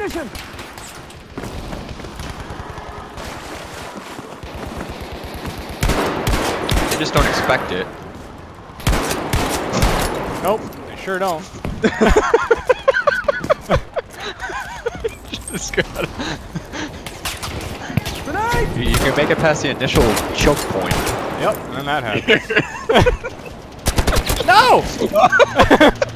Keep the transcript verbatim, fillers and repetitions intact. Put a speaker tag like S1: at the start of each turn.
S1: ammunition!
S2: They just don't expect it.
S3: Nope, they sure don't.
S2: Just got
S1: Grenade!
S2: you, you can make it past the initial choke point.
S3: Yep, and then that happens. No!